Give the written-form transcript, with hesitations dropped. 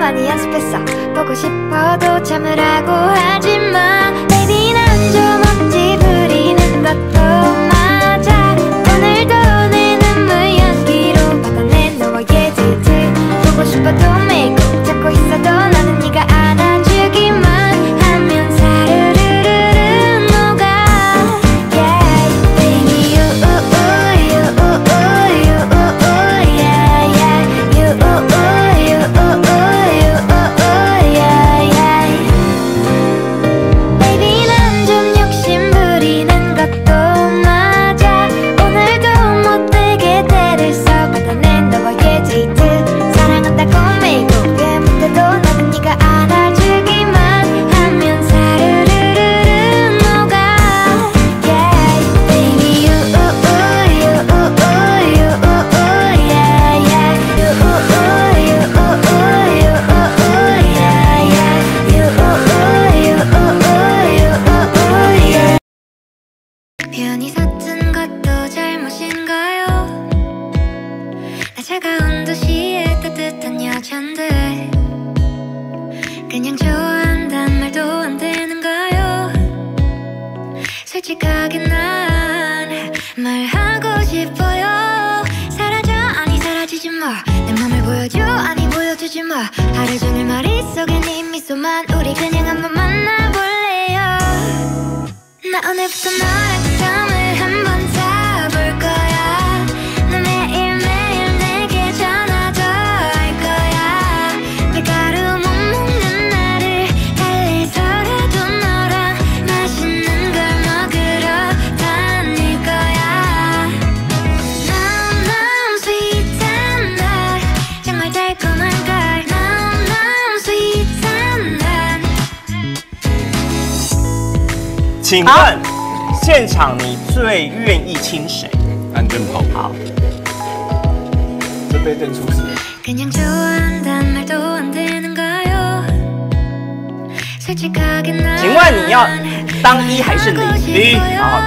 많이 연습했어. 보고 싶어도 참으라고 하지마. Baby 난 좀 억지 부리는 것도 맞아. 오늘도 내 눈물 연기로 받아낸 너와의 데이트. 보고 싶어도 매일 꼭 잡고 있어도 나는 네가 안아주기만 하면 사르르르르 녹아. Yeah, baby you yeah yeah Baby 난 좀 욕심 부리는 것도 맞아. 오늘도 못되게 때를 써 받아낸 너와의 데이트. 사랑한다고 매일 고개 못해도 나는 네가 안아주기만 하면 사르르르르 녹아. Yeah, baby you 편히 서툰 것도 잘못인가요? 나 차가운 도시의 따뜻한 여잔데 그냥 좋아한단 말도 안 되는가요? 솔직하게 난 말하고 싶어요. 사라져 아니 사라지지 마. 내 맘을 보여줘 아니 보여주지 마. 하루 종일 머릿속에 네 미소만. 우리 그냥 한번 만나볼래요. 나 오늘부터 너랑 잠을 한번 자볼 거야. 너 매일매일 내게 전화도 할 거야. 밀가루 못 먹는 나를 달래서라도 너랑 맛있는 걸 먹으러 다닐 거야. 너무 sweet한 날 정말 달콤한 걸. 너무 sweet한 날 请问现场你最愿意亲谁？ 安正跑。 好， 这被认出是。 그냥 좋아한단 말도 안 되는가요? 솔직하게 난 请问你要当一还是零？ 零。 好，